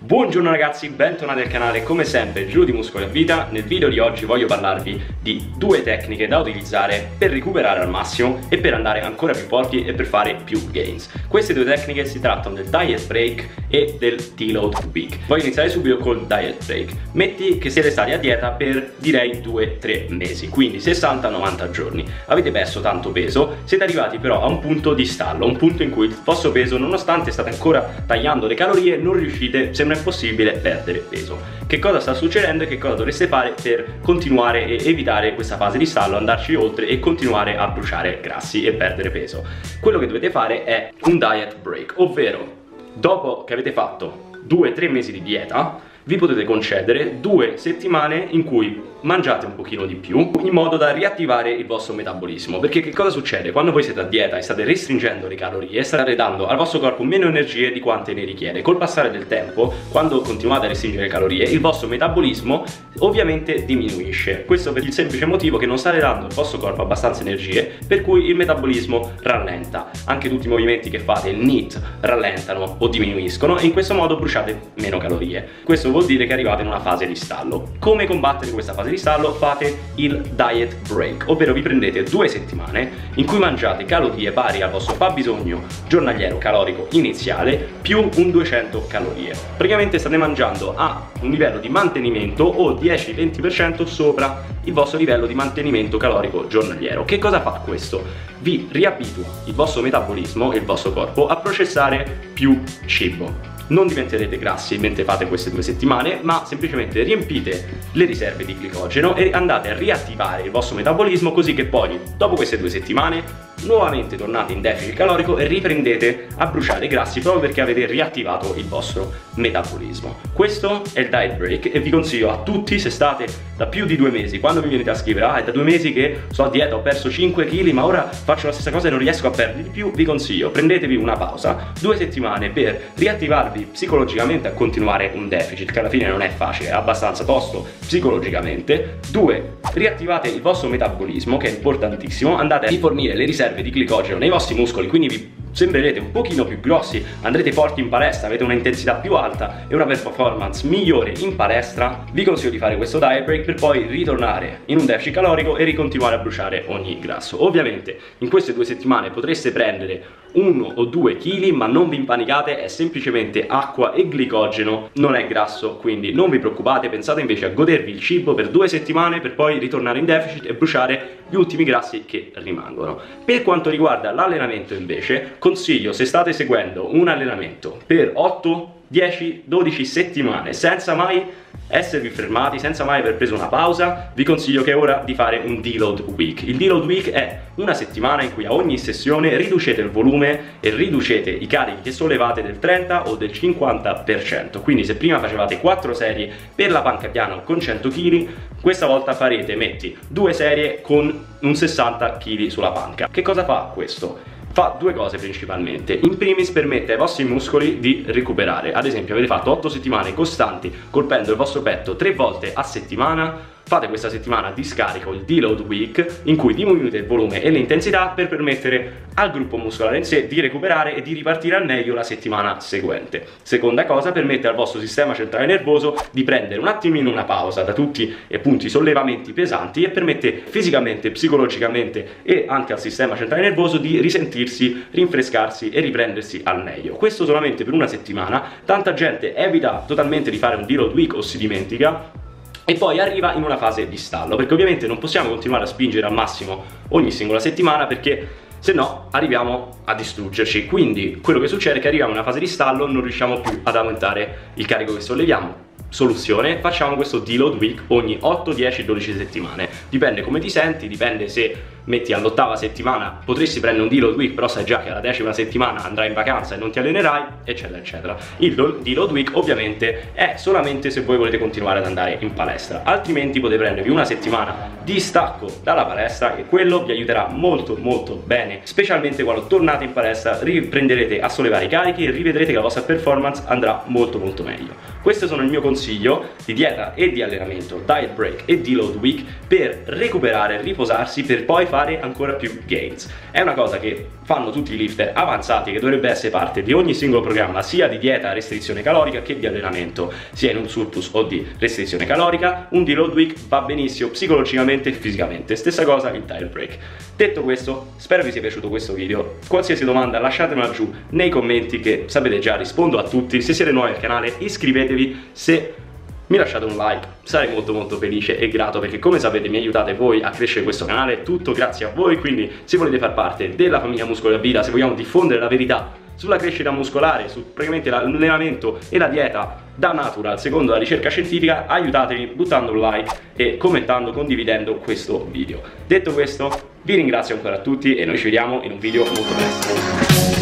Buongiorno ragazzi, bentornati al canale, come sempre Giù di Muscoli a Vita. Nel video di oggi voglio parlarvi di due tecniche da utilizzare per recuperare al massimo e per andare ancora più forti e per fare più gains. Queste due tecniche si trattano del Diet Break e del Deload Week. Voglio iniziare subito col Diet Break. Metti che siete stati a dieta per direi 2-3 mesi, quindi 60-90 giorni. Avete perso tanto peso, siete arrivati però a un punto di stallo, un punto in cui il vostro peso, nonostante state ancora tagliando le calorie, non riuscite, sembra impossibile, perdere peso. Che cosa sta succedendo e che cosa dovreste fare per continuare e evitare questa fase di stallo, andarci oltre e continuare a bruciare grassi e perdere peso? Quello che dovete fare è un diet break, ovvero dopo che avete fatto 2-3 mesi di dieta vi potete concedere 2 settimane in cui mangiate un pochino di più in modo da riattivare il vostro metabolismo. Perché che cosa succede? Quando voi siete a dieta e state restringendo le calorie, state dando al vostro corpo meno energie di quante ne richiede. Col passare del tempo, quando continuate a restringere le calorie, il vostro metabolismo ovviamente diminuisce. Questo per il semplice motivo che non state dando al vostro corpo abbastanza energie, per cui il metabolismo rallenta. Anche tutti i movimenti che fate, il NEAT, rallentano o diminuiscono e in questo modo bruciate meno calorie. Questo vuol dire che arrivate in una fase di stallo. Come combattere questa fase di stallo? Fate il diet break, ovvero vi prendete 2 settimane in cui mangiate calorie pari al vostro fabbisogno giornaliero calorico iniziale più un 200 calorie. Praticamente state mangiando a un livello di mantenimento o 10-20% sopra il vostro livello di mantenimento calorico giornaliero. Che cosa fa questo? Vi riabitua il vostro metabolismo e il vostro corpo a processare più cibo. Non diventerete grassi mentre fate queste 2 settimane, ma semplicemente riempite le riserve di glicogeno e andate a riattivare il vostro metabolismo, così che poi dopo queste 2 settimane nuovamente tornate in deficit calorico e riprendete a bruciare i grassi proprio perché avete riattivato il vostro metabolismo. Questo è il diet break e vi consiglio a tutti, se state da più di 2 mesi, quando mi venite a scrivere è da 2 mesi che sto a dieta, ho perso 5 kg ma ora faccio la stessa cosa e non riesco a perdere di più, vi consiglio, prendetevi una pausa, 2 settimane per riattivarvi psicologicamente a continuare un deficit che alla fine non è facile, è abbastanza tosto psicologicamente. 2, riattivate il vostro metabolismo, che è importantissimo, andate a rifornire le riserve di glicogeno nei vostri muscoli, quindi vi sembrerete un pochino più grossi, andrete forti in palestra, avete una intensità più alta e una performance migliore in palestra. Vi consiglio di fare questo diet break per poi ritornare in un deficit calorico e ricontinuare a bruciare ogni grasso. Ovviamente in queste 2 settimane potreste prendere 1 o 2 kg, ma non vi impanicate, è semplicemente acqua e glicogeno, non è grasso, quindi non vi preoccupate, pensate invece a godervi il cibo per 2 settimane per poi ritornare in deficit e bruciare gli ultimi grassi che rimangono. Per quanto riguarda l'allenamento invece, consiglio, se state seguendo un allenamento per 8, 10, 12 settimane senza mai esservi fermati, senza mai aver preso una pausa, vi consiglio che è ora di fare un deload week. Il deload week è una settimana in cui a ogni sessione riducete il volume e riducete i carichi che sollevate del 30 o del 50%. Quindi se prima facevate 4 serie per la panca piana con 100 kg, questa volta farete, metti, 2 serie con un 60 kg sulla panca. Che cosa fa questo? Fa 2 cose principalmente. In primis permette ai vostri muscoli di recuperare. Ad esempio avete fatto 8 settimane costanti colpendo il vostro petto 3 volte a settimana. Fate questa settimana di scarico, il deload week, in cui diminuite il volume e l'intensità per permettere al gruppo muscolare in sé di recuperare e di ripartire al meglio la settimana seguente. Seconda cosa, permette al vostro sistema centrale nervoso di prendere un attimino una pausa da tutti i punti sollevamenti pesanti e permette fisicamente, psicologicamente e anche al sistema centrale nervoso di risentirsi, rinfrescarsi e riprendersi al meglio. Questo solamente per una settimana. Tanta gente evita totalmente di fare un deload week o si dimentica e poi arriva in una fase di stallo, perché ovviamente non possiamo continuare a spingere al massimo ogni singola settimana, perché se no arriviamo a distruggerci. Quindi quello che succede è che arriviamo in una fase di stallo, non riusciamo più ad aumentare il carico che solleviamo. Soluzione: facciamo questo deload week ogni 8, 10, 12 settimane. Dipende come ti senti, dipende se metti all'8ª settimana potresti prendere un deload week, però sai già che alla 10ª settimana andrai in vacanza e non ti allenerai, eccetera eccetera. Il deload week ovviamente è solamente se voi volete continuare ad andare in palestra, altrimenti potete prendervi una settimana di stacco dalla palestra e quello vi aiuterà molto molto bene, specialmente quando tornate in palestra riprenderete a sollevare i carichi e rivedrete che la vostra performance andrà molto molto meglio. Questo sono il mio consiglio di dieta e di allenamento, diet break e deload week, per recuperare, riposarsi, per poi fare fare ancora più gains. È una cosa che fanno tutti i lifter avanzati, che dovrebbe essere parte di ogni singolo programma, sia di dieta a restrizione calorica che di allenamento, sia in un surplus o di restrizione calorica. Un deload week va benissimo psicologicamente e fisicamente, stessa cosa il tire break. Detto questo, spero vi sia piaciuto questo video. Qualsiasi domanda lasciatemela giù nei commenti, che sapete già rispondo a tutti. Se siete nuovi al canale iscrivetevi, se mi lasciate un like sarei molto felice e grato, perché come sapete mi aiutate voi a crescere questo canale, tutto grazie a voi. Quindi se volete far parte della famiglia Muscoli a Vita, se vogliamo diffondere la verità sulla crescita muscolare, su praticamente l'allenamento e la dieta da natural secondo la ricerca scientifica, aiutatemi buttando un like e commentando, condividendo questo video. Detto questo, vi ringrazio ancora a tutti e noi ci vediamo in un video molto presto.